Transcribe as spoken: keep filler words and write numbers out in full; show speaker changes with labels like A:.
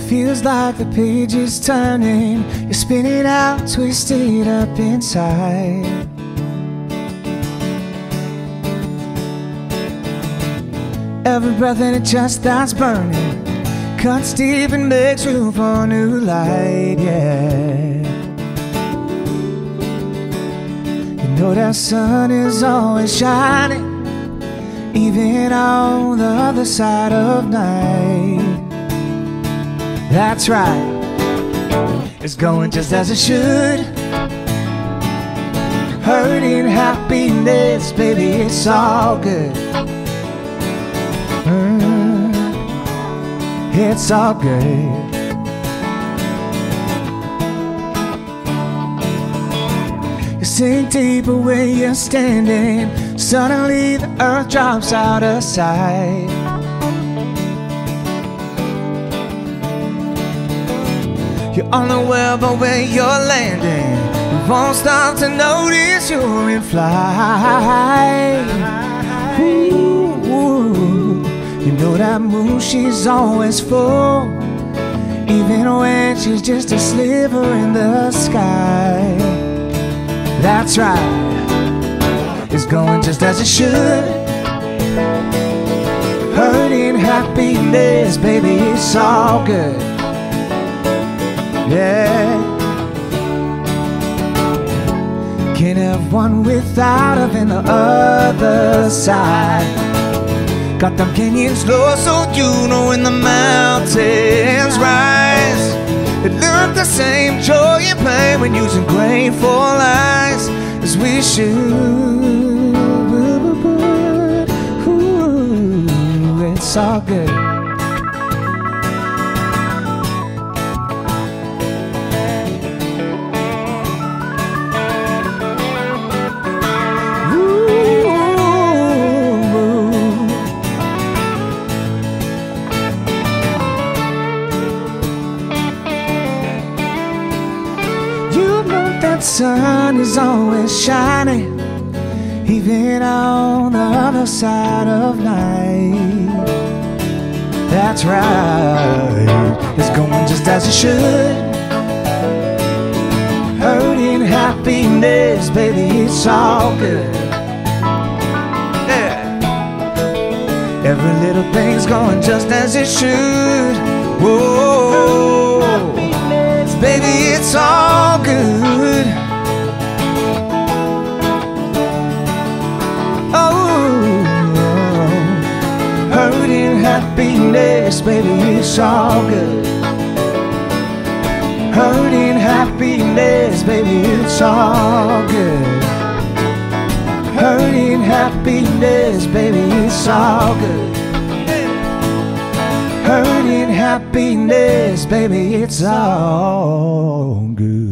A: feels like the page is turning. You're spinning out, twisted up inside. Every breath in it just starts burning, cuts deep and makes room for a new light, yeah. You know that sun is always shining, even on the other side of night. That's right, it's going just as it should. Hurting happiness, baby, it's all good. Mm, it's all good. You sink deeper where you're standing. Suddenly the earth drops out of sight. You're unaware of where you're landing. You won't stop to notice you're in flight. Ooh, ooh. You know that moon, she's always full, even when she's just a sliver in the sky. That's right, it's going just as it should. Hurting happiness, baby, it's all good. Yeah. Can't have one without having the other side. Got them canyons low, so you know when the mountains rise, it look the same joy and pain when using grateful eyes as we should. Ooh, it's all good. The sun is always shining, even on the other side of night. That's right, it's going just as it should. Hurting happiness, baby, it's all good. Yeah. Every little thing's going just as it should. Whoa, baby, it's all good. Hurting happiness, baby, it's all good. Hurting happiness, baby, it's all good. Hurting happiness, baby, it's all good. Hurting happiness, baby, it's all good.